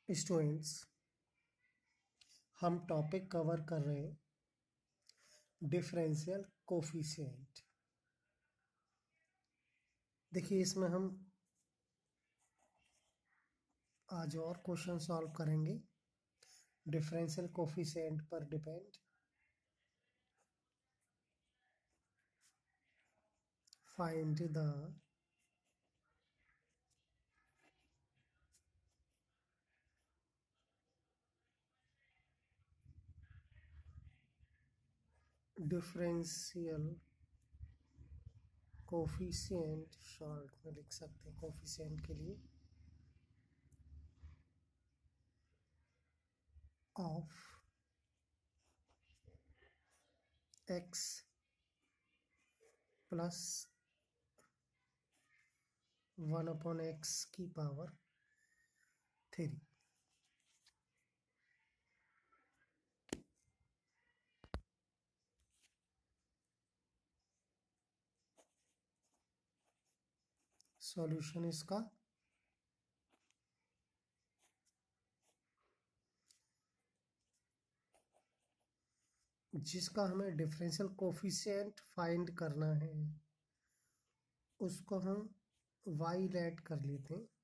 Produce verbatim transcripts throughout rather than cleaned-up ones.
Students, हम topic cover कर रहे हैं डिफरेंशियल कोफिशिएंट। देखिए, इसमें हम आज और क्वेश्चन सॉल्व करेंगे डिफरेंशियल कोफिशिएंट पर depend. Find the differential coefficient, short में लिख सकते हैं कोफिशिएंट के लिए, of X plus one upon X की पावर थ्री। सॉल्यूशन इसका जिसका हमें डिफरेंशियल कोफिशिएंट फाइंड करना है उसको हम y लेट कर लेते हैं।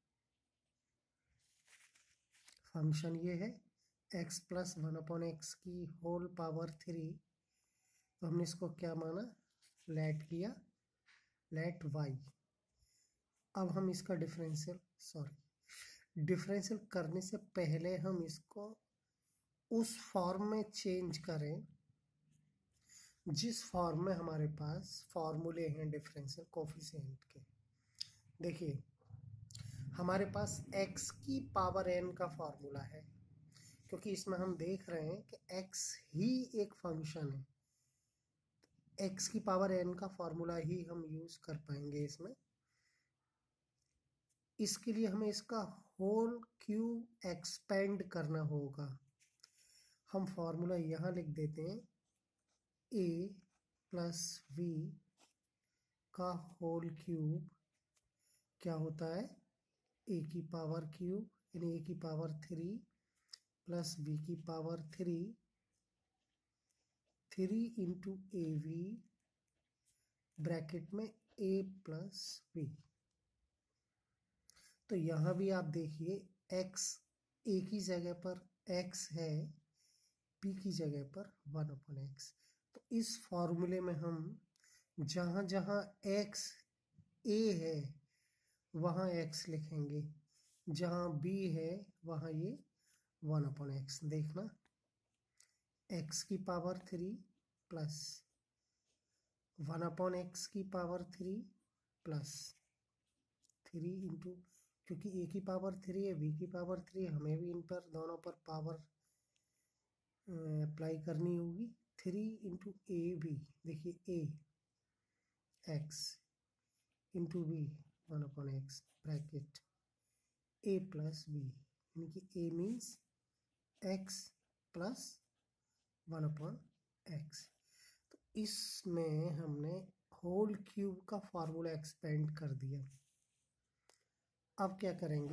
फंक्शन ये है x plus one upon X की होल पावर थ्री, तो हमने इसको क्या माना, लेट किया, लेट y। अब हम इसका डिफरेंशियल सॉरी डिफरेंशियल करने से पहले हम इसको उस फॉर्म में चेंज करें जिस फॉर्म में हमारे पास फॉर्मूले हैं डिफरेंशियल कोफिशिएंट के। देखिए, हमारे पास x की पावर n का फॉर्मूला है, क्योंकि इसमें हम देख रहे हैं कि x ही एक फंक्शन है। x की पावर n का फॉर्मूला ही हम यूज कर पाएंगे इसमें। इसके लिए हमें इसका होल क्यूब एक्सपेंड करना होगा। हम फॉर्मूला यहाँ लिख देते हैं, a प्लस वी का होल क्यूब क्या होता है, a की पावर क्यूब यानी a की पावर थ्री प्लस v की power three, three into A V bracket में a प्लस वी। तो यहाँ भी आप देखिए x a की जगह पर x है, p की जगह पर वन अपॉन एक्स। तो इस फॉर्मूले में हम जहाँ जहाँ x a है वहाँ x लिखेंगे, जहाँ b है वहाँ ये वन अपॉन एक्स। देखना, x की power three plus one upon X की power three plus three into, क्योंकि a की पावर थ्री है, b की पावर थ्री है, हमें भी इन पर दोनों पर पावर अप्लाई करनी होगी। थ्री इंटू ए बी, देखिए a x into B one upon X bracket a plus B, यानी कि a means x plus one upon X. तो इसमें हमने होल क्यूब का फॉर्मूला एक्सपेंड कर दिया। अब क्या करेंगे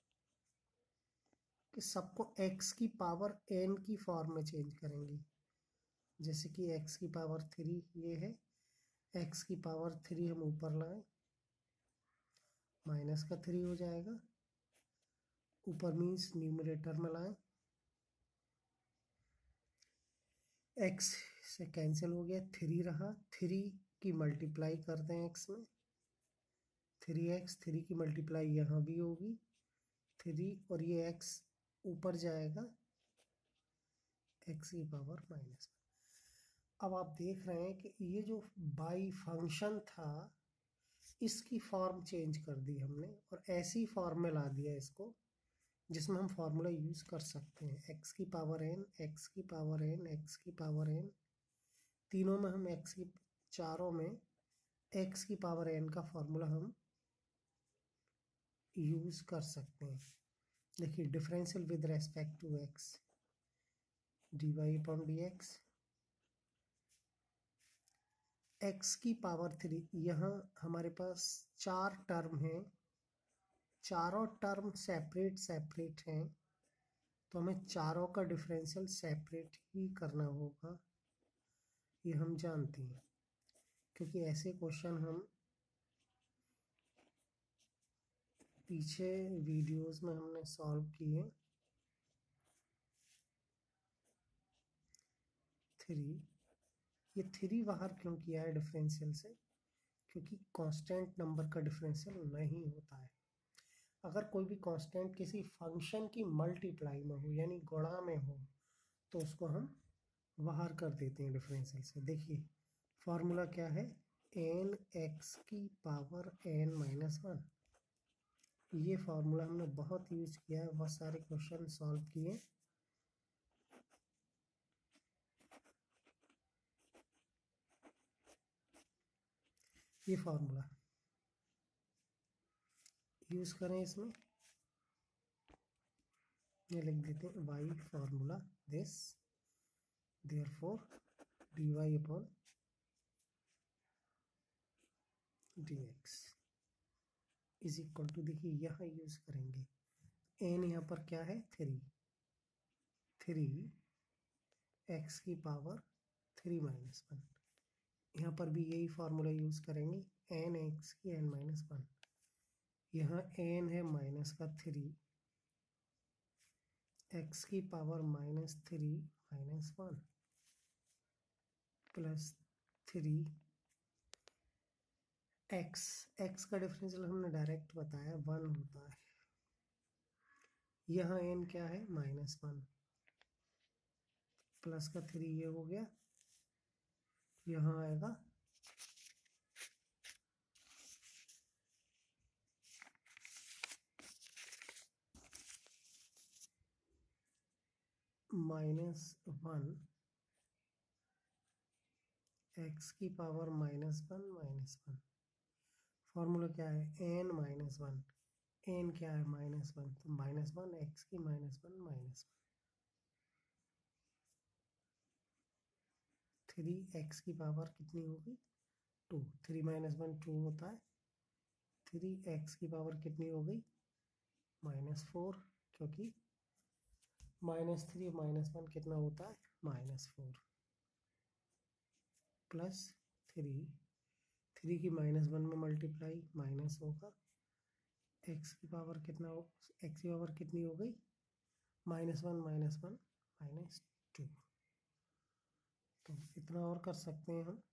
कि सबको x की पावर n की फॉर्म में चेंज करेंगे। जैसे कि x की पावर थ्री ये है, x की पावर थ्री हम ऊपर लाएं, माइनस का थ्री हो जाएगा, ऊपर मीन्स न्यूमरेटर में लाएं, x से कैंसिल हो गया, थ्री रहा, थ्री की मल्टीप्लाई करते हैं x में, थ्री एक्स, थ्री की मल्टीप्लाई यहाँ भी होगी थ्री, और ये x ऊपर जाएगा x की पावर माइनस। अब आप देख रहे हैं कि ये जो बाई फंक्शन था इसकी फॉर्म चेंज कर दी हमने और ऐसी फॉर्म में ला दिया इसको जिसमें हम फॉर्मूला यूज कर सकते हैं। x की पावर n, x की पावर n, x की पावर n, तीनों में हम x की, चारों में x की पावर n का फॉर्मूला हम यूज कर सकते हैं। देखिए, differential with respect to x, D Y upon D X, x की पावर थ्री, यहाँ हमारे पास चार टर्म हैं, चारों टर्म सेपरेट सेपरेट हैं, तो हमें चारों का डिफरेंशियल सेपरेट ही करना होगा, ये हम जानते हैं, क्योंकि ऐसे क्वेश्चन हम पीछे वीडियोस में हमने सॉल्व किए। थ्री, ये थ्री बाहर क्यों किया है डिफरेंशियल से? क्योंकि कांस्टेंट नंबर का डिफरेंशियल नहीं होता है। अगर कोई भी कांस्टेंट किसी फंक्शन की मल्टीप्लाई में हो यानी गुणा में हो तो उसको हम बाहर कर देते हैं डिफरेंशियल से। देखिए फॉर्मूला क्या है, एन एक्स की पावर एन माइनस वन। ये फॉर्मूला हमने बहुत यूज किया है, बहुत सारे क्वेश्चन सॉल्व किए। ये फॉर्मूला यूज करें इसमें, ये लिख देते हैं Y formula this therefore D Y upon D X is equal to, देखिए यहाँ यूज करेंगे एन, यहाँ पर क्या है थ्री, थ्री एक्स की पावर थ्री माइनस वन। यहाँ पर भी यही फार्मूला यूज करेंगे, एन एक्स की एन माइनस वन। यहाँ एन है माइनस का थ्री, एक्स की power minus three minus one plus three X, X का डिफरेंशियल हमने डायरेक्ट बताया वन होता है। यहाँ एन क्या है माइनस वन, प्लस का थ्री ये हो गया, यहाँ आएगा माइनस वन एक्स की power minus one minus one. Formula क्या है, एन माइनस वन, एन क्या है माइनस वन, तो माइनस वन एक्स की minus one minus one, three X की पावर कितनी होगी two, three minus one two होता है, थ्री एक्स की पावर कितनी हो गई माइनस फोर, क्योंकि माइनस थ्री माइनस वन कितना होता है minus four, plus three, three की माइनस वन में मल्टीप्लाई माइनस होगा, एक्स की पावर कितना हो, एक्स की पावर कितनी हो गई minus one minus one minus two. तो इतना और कर सकते हैं हम,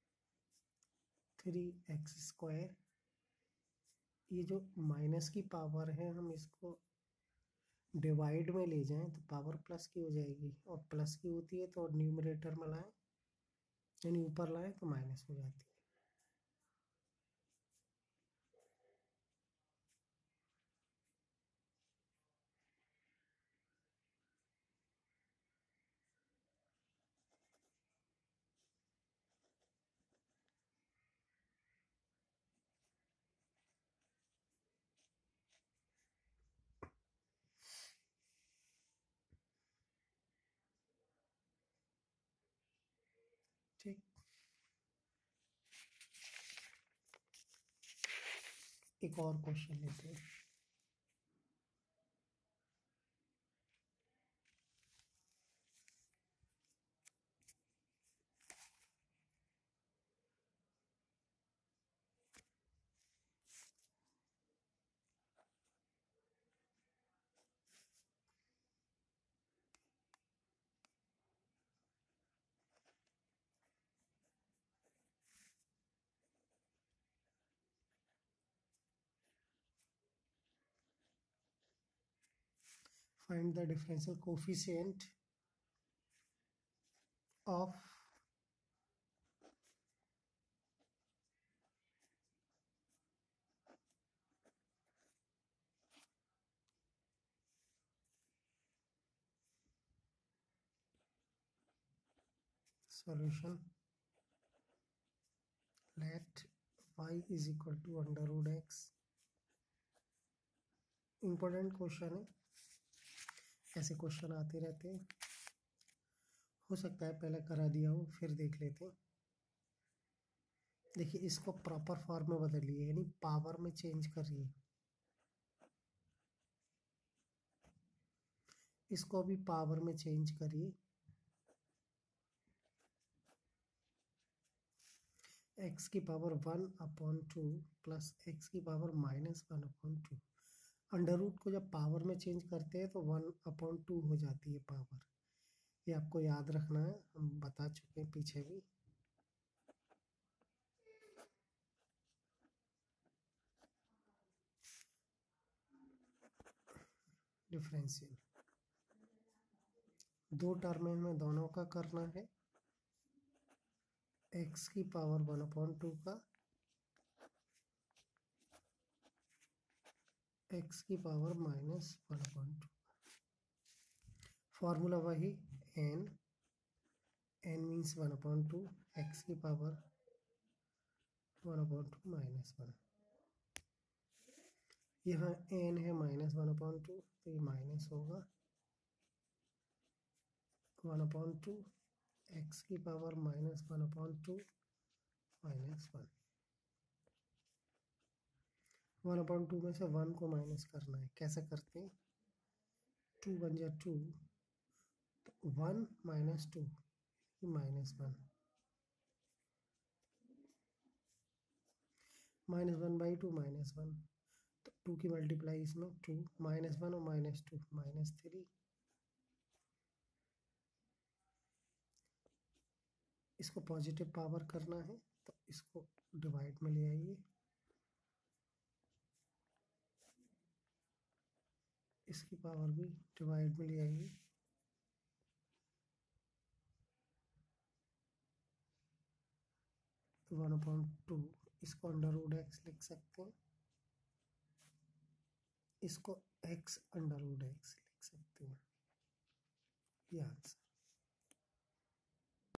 थ्री एक्स स्क्वायर, ये जो माइनस की पावर है हम इसको डिवाइड में ले जाएं तो पावर प्लस की हो जाएगी, और प्लस की होती है तो न्यूमरेटर में लाएं यानी ऊपर लाएं तो माइनस हो जाती है। ठीक, एक और क्वेश्चन लेते हैं। Find the differential coefficient of solution, let y is equal to under root X. Important question है, ऐसे क्वेश्चन आते रहते हैं, हो सकता है पहले करा दिया हो, फिर देख लेते हैं। देखिए इसको प्रॉपर फॉर्म में बदलिए यानी पावर में चेंज करिए। इसको अभी पावर में चेंज करिए। एक्स की power one upon two plus X की power minus one upon two. Under root को जब पावर में चेंज करते हैं तो वन अपॉन टू हो जाती है पावर। ये आपको याद रखना है, हम बता चुके हैं पीछे भी। डिफरेंशियल दो टर्म में दोनों का करना है। एक्स की पावर वन अपॉन टू का एक्स की power minus one upon two. Formula वही, n n means one upon two, x की power one upon two minus one. यहाँ एन है माइनस वन अपॉन टू, तो ये माइनस होगा वन अपॉन टू, एक्स की power minus one upon two minus one. One upon two में से one को माइनस करना है, कैसे करते हैं? टू वन जा टू, तो one minus two minus one, minus one by two minus one, तो टू की मल्टीप्लाई इसमें टू, माइनस वन और माइनस टू माइनस थ्री। इसको पॉजिटिव पावर करना है तो इसको डिवाइड में ले आइए। इसकी पावर भी डिवाइड में ले आइए। वन अपॉइंट टू, इसको अंडर रूट एक्स लिख सकते हैं, इसको एक्स अंडर रूट एक्स लिख सकते हैं। ये आंसर।